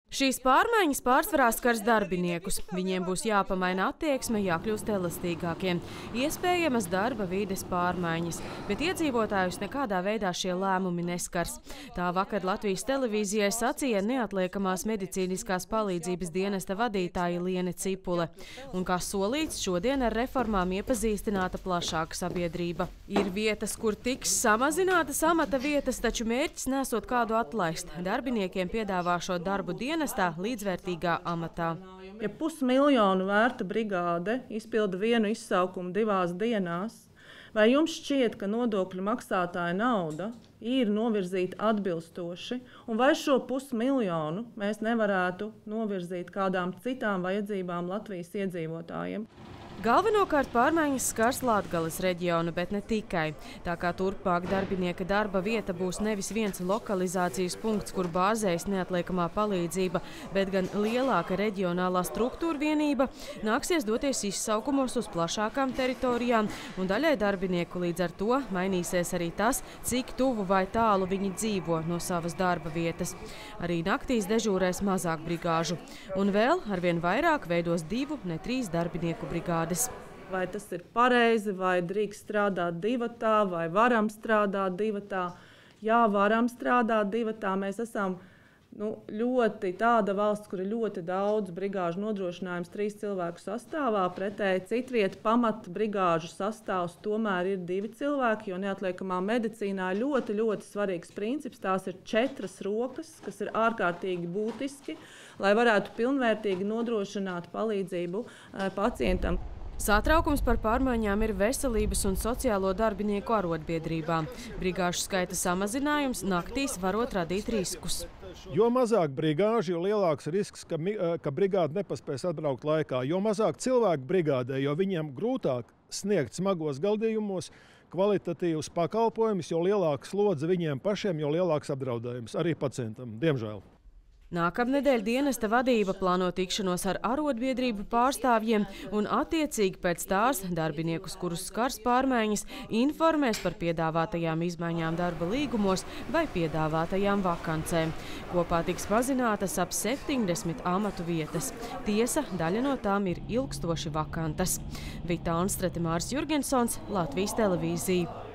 Šīs pārmaiņas pārsvarā skars darbiniekus. Viņiem būs jāpamaina attieksme, jākļūst elastīgākiem. Iespējamas darba vides pārmaiņas, bet iedzīvotājus nekādā veidā šie lēmumi neskars. Tā vakar Latvijas televīzijai sacīja neatliekamās medicīniskās palīdzības dienesta vadītāja Liene Cipule. Un kā solīts, šodien ar reformām iepazīstināta plašāka sabiedrība. Ir vietas, kur tiks samazinātas amata vietas, taču mērķis nesot kādu atlaist. Darbiniekiem piedāvāšot darbu dienestā līdzvērtīgā amatā. Ja 500 000 vērta brigāde izpilda vienu izsaukumu 2 dienās, vai jums šķiet, ka nodokļu maksātāja nauda ir novirzīta atbilstoši, un vai šo 500 000 mēs nevarētu novirzīt kādām citām vajadzībām Latvijas iedzīvotājiem? Galvenokārt pārmaiņas skars Latgales reģionu, bet ne tikai. Tā kā turpmāk darbinieka darba vieta būs nevis viens lokalizācijas punkts, kur bāzējas neatliekamā palīdzība, bet gan lielāka reģionālā struktūra vienība, nāksies doties izsaukumos uz plašākām teritorijām, un daļai darbinieku līdz ar to mainīsies arī tas, cik tuvu vai tālu viņi dzīvo no savas darba vietas. Arī naktīs dežūrēs mazāk brigāžu. Un vēl arvien vairāk veidos 2, ne 3 darbinieku brigādes. Vai tas ir pareizi, vai drīkst strādāt divatā, vai varam strādāt divatā? Jā, varam strādāt divatā. Mēs esam ļoti tāda valsts, kur ir ļoti daudz brigāžu nodrošinājums 3 cilvēku sastāvā. Pretēji citvieta pamata brigāžu sastāvs tomēr ir 2 cilvēki, jo neatliekamā medicīnā ļoti, ļoti svarīgs princips. Tās ir 4 rokas, kas ir ārkārtīgi būtiski, lai varētu pilnvērtīgi nodrošināt palīdzību pacientam. Satraukums par pārmaiņām ir veselības un sociālo darbinieku arotbiedrībām. Brigāžu skaita samazinājums naktīs varot radīt riskus. Jo mazāk brigāžu, jo lielāks risks, ka brigāde nepaspēs atbraukt laikā. Jo mazāk cilvēku brigādē, jo viņiem grūtāk sniegt smagos gadījumos kvalitatīvus pakalpojumus, jo lielāka slodze viņiem pašiem, jo lielāks apdraudējums arī pacientam, diemžēl. Nākamnedēļ dienesta vadība plāno tikšanos ar arotbiedrību pārstāvjiem un attiecīgi pēc tās darbiniekus, kurus skars pārmaiņas, informēs par piedāvātajām izmaiņām darba līgumos vai piedāvātajām vakancēm. Kopā tiks mazinātas ap 70 amatu vietas. Tiesa, daļa no tām ir ilgstoši vakantas. Vita Anstrete, Māris Jurgensons, Latvijas televīzija.